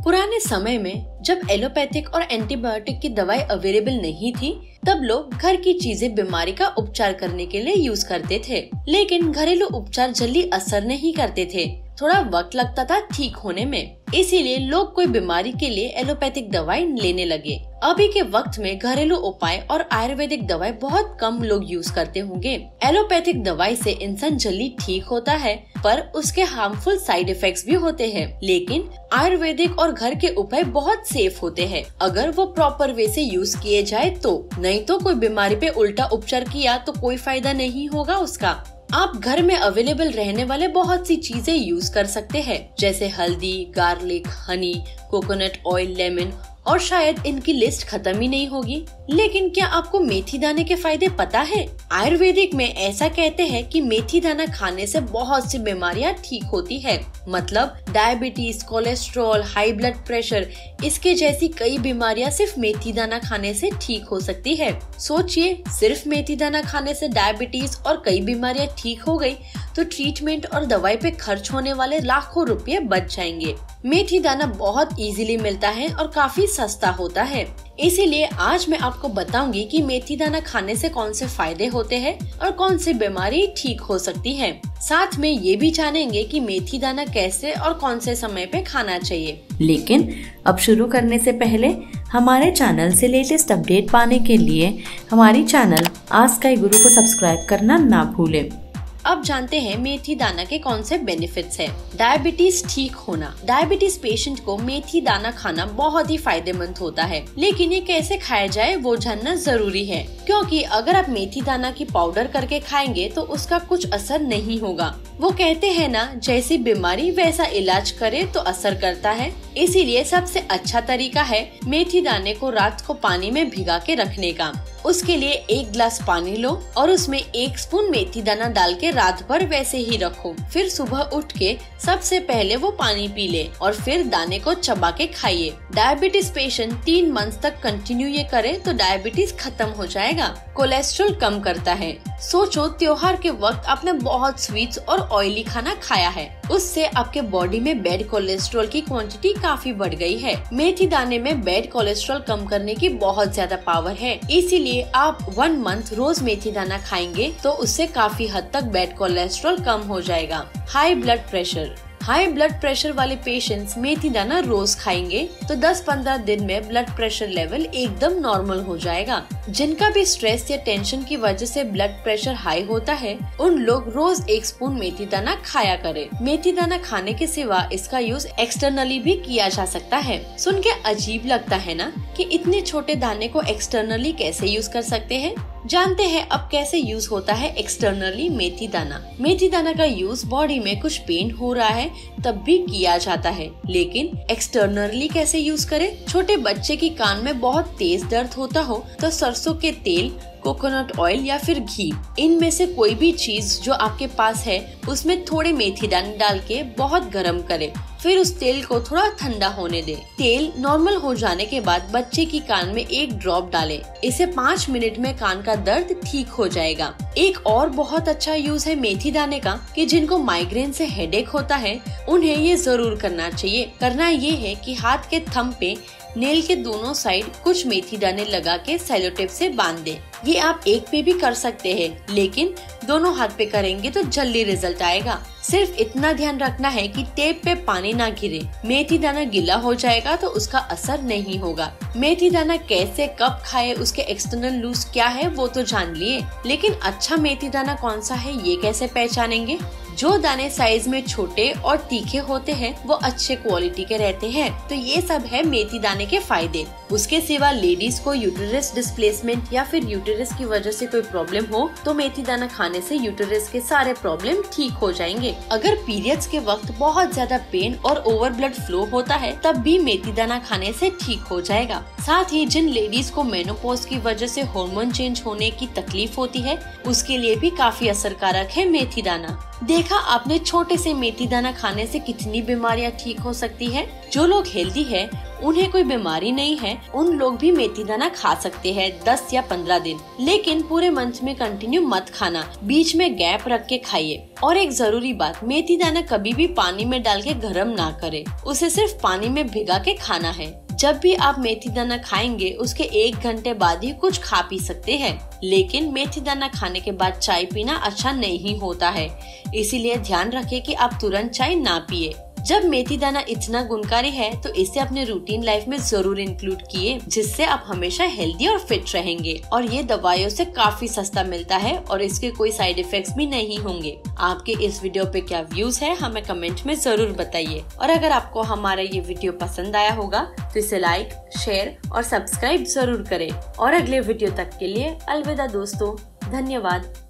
पुराने समय में जब एलोपैथिक और एंटीबायोटिक की दवाई अवेलेबल नहीं थी, तब लोग घर की चीजें बीमारी का उपचार करने के लिए यूज करते थे। लेकिन घरेलू उपचार जल्दी असर नहीं करते थे, थोड़ा वक्त लगता था ठीक होने में। इसीलिए लोग कोई बीमारी के लिए एलोपैथिक दवाई लेने लगे। अभी के वक्त में घरेलू उपाय और आयुर्वेदिक दवाई बहुत कम लोग यूज करते होंगे। एलोपैथिक दवाई से इंसान जल्दी ठीक होता है, पर उसके हार्मफुल साइड इफेक्ट्स भी होते हैं। लेकिन आयुर्वेदिक और घर के उपाय बहुत सेफ होते हैं, अगर वो प्रॉपर वे से यूज किए जाए तो। नहीं तो कोई बीमारी पे उल्टा उपचार किया तो कोई फायदा नहीं होगा उसका। आप घर में अवेलेबल रहने वाले बहुत सी चीजें यूज कर सकते हैं, जैसे हल्दी, garlic, honey, coconut oil, lemon, और शायद इनकी लिस्ट खत्म ही नहीं होगी। लेकिन क्या आपको मेथी दाने के फायदे पता है? आयुर्वेदिक में ऐसा कहते हैं कि मेथी दाना खाने से बहुत सी बीमारियां ठीक होती है। मतलब diabetes, cholesterol, high blood pressure, इसके जैसी कई बीमारियां सिर्फ मेथी दाना खाने से ठीक हो सकती है। सोचिए, सिर्फ मेथी दाना खाने से डायबिटीज और कई बीमारियां ठीक हो गई तो ट्रीटमेंट और दवाई पे खर्च होने वाले लाखों रुपए बच जाएंगे। मेथी दाना बहुत इजीली मिलता है और काफी सस्ता होता है। इसीलिए आज मैं आपको बताऊंगी कि मेथी दाना खाने से कौन से फायदे होते हैं और कौन सी बीमारी ठीक हो सकती है। साथ में ये भी जानेंगे कि मेथी दाना कैसे और कौन से समय पे खाना चाहिए। लेकिन अब शुरू करने से पहले हमारे चैनल से लेटेस्ट अपडेट पाने के लिए हमारी चैनल आस्क आई गुरु को सब्सक्राइब करना ना भूलें। अब जानते हैं मेथी दाना के कौन से बेनिफिट्स हैं। डायबिटीज ठीक होना। डायबिटीज पेशेंट को मेथी दाना खाना बहुत ही फायदेमंद होता है, लेकिन ये कैसे खाया जाए वो जानना जरूरी है, क्योंकि अगर आप मेथी दाना की पाउडर करके खाएंगे तो उसका कुछ असर नहीं होगा। वो कहते हैं ना, जैसी बीमारी वैसा इलाज करे तो असर करता है। इसीलिए सबसे अच्छा तरीका है मेथी दाने को रात को पानी में भिगा के रखने का। उसके लिए 1 गिलास पानी लो और उसमें 1 स्पून मेथी दाना डाल के रात भर वैसे ही रखो। फिर सुबह उठ के सबसे पहले वो पानी पी ले और फिर दाने को चबा के खाइए। डायबिटीज पेशेंट 3 मंथ तक कंटिन्यू ये करे तो डायबिटीज खत्म हो जाएगा। कोलेस्ट्रॉल कम करता है। सोचो, त्योहार के वक्त आपने बहुत स्वीट्स और ऑयली खाना खाया है, उससे आपके बॉडी में बैड कोलेस्ट्रॉल की क्वांटिटी काफी बढ़ गई है। मेथी दाने में बैड कोलेस्ट्रॉल कम करने की बहुत ज्यादा पावर है। इसीलिए आप 1 मंथ रोज मेथी दाना खाएंगे तो उससे काफी हद तक बैड कोलेस्ट्रॉल कम हो जाएगा। High blood pressure. High blood pressure वाले पेशेंट्स मेथी दाना रोज खाएंगे तो 10-15 दिन में ब्लड प्रेशर लेवल एकदम नॉर्मल हो जाएगा। जिनका भी स्ट्रेस या टेंशन की वजह से ब्लड प्रेशर हाई होता है, उन लोग रोज 1 स्पून मेथी दाना खाया करें। मेथी दाना खाने के सिवा इसका यूज एक्सटर्नली भी किया जा सकता है। सुन के अजीब लगता है ना कि इतने छोटे दाने को एक्सटर्नली कैसे यूज कर सकते हैं। जानते हैं अब कैसे यूज होता है एक्सटर्नली मेथी दाना। मेथी दाना का यूज बॉडी में कुछ पेन हो रहा है तब भी किया जाता है, लेकिन एक्सटर्नली कैसे यूज करें? छोटे बच्चे की कान में बहुत तेज दर्द होता हो तो सरसों के तेल, कोकोनट ऑयल या फिर घी, इनमें से कोई भी चीज जो आपके पास है उसमें थोड़े मेथी दाने डाल के बहुत गर्म करें। फिर उस तेल को थोड़ा ठंडा होने दें। तेल नॉर्मल हो जाने के बाद बच्चे की कान में 1 ड्रॉप डालें। इसे 5 मिनट में कान का दर्द ठीक हो जाएगा। एक और बहुत अच्छा यूज है मेथी दाने का कि जिनको माइग्रेन से हेडेक होता है उन्हें ये जरूर करना चाहिए। करना ये है कि हाथ के थंब पे नेल के दोनों साइड कुछ मेथी दाने लगा के सेलो टेप से बांध दे। ये आप एक पे भी कर सकते हैं, लेकिन दोनों हाथ पे करेंगे तो जल्दी रिजल्ट आएगा। सिर्फ इतना ध्यान रखना है कि टेप पे पानी ना गिरे। मेथी दाना गीला हो जाएगा तो उसका असर नहीं होगा। मेथी दाना कैसे कब खाए, उसके एक्सटर्नल यूज क्या है वो तो जान लिए, लेकिन अच्छा मेथी दाना कौन सा है ये कैसे पहचानेंगे? जो दाने साइज में छोटे और तीखे होते हैं वो अच्छे क्वालिटी के रहते हैं। तो ये सब है मेथी दाने के फायदे। उसके सिवा लेडीज को यूटेरस डिस्प्लेसमेंट या फिर यूटेरस की वजह से कोई प्रॉब्लम हो तो मेथी दाना खाने से यूटेरस के सारे प्रॉब्लम ठीक हो जाएंगे। अगर पीरियड्स के वक्त बहुत ज्यादा पेन और ओवर ब्लड फ्लो होता है तब भी मेथी दाना खाने से ठीक हो जाएगा। साथ ही जिन लेडीज को मेनोपॉज की वजह से हार्मोन चेंज होने की तकलीफ होती है उसके लिए भी काफी असरकारक है मेथी दाना। देखा आपने छोटे से मेथी दाना खाने से कितनी बीमारियां ठीक हो सकती है। जो लोग हेल्दी है, उन्हें कोई बीमारी नहीं है, उन लोग भी मेथी दाना खा सकते हैं 10 या 15 दिन। लेकिन पूरे मंथ में कंटिन्यू मत खाना, बीच में गैप रख के खाइए। और एक जरूरी बात, मेथी दाना कभी भी पानी में डाल के गर्म ना करें, उसे सिर्फ पानी में भिगा के खाना है। जब भी आप मेथी दाना खाएंगे उसके 1 घंटे बाद ही कुछ खा पी सकते हैं। लेकिन मेथी दाना खाने के बाद चाय पीना अच्छा नहीं होता है, इसीलिए ध्यान रखें कि आप तुरंत चाय ना पिए। जब मेथी दाना इतना गुणकारी है तो इसे अपने रूटीन लाइफ में जरूर इंक्लूड किए, जिससे आप हमेशा हेल्दी और फिट रहेंगे। और ये दवाइयों से काफी सस्ता मिलता है और इसके कोई साइड इफेक्ट्स भी नहीं होंगे। आपके इस वीडियो पे क्या व्यूज है हमें कमेंट में जरूर बताइए। और अगर आपको हमारा ये वीडियो पसंद आया होगा तो इसे लाइक, शेयर और सब्सक्राइब जरूर करें। और अगले वीडियो तक के लिए अलविदा दोस्तों, धन्यवाद।